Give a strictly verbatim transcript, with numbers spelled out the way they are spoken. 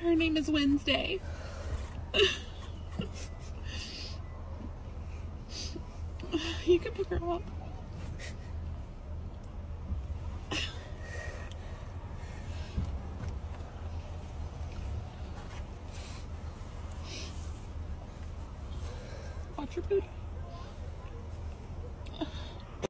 Her name is Wednesday. You can pick her up. Watch your food.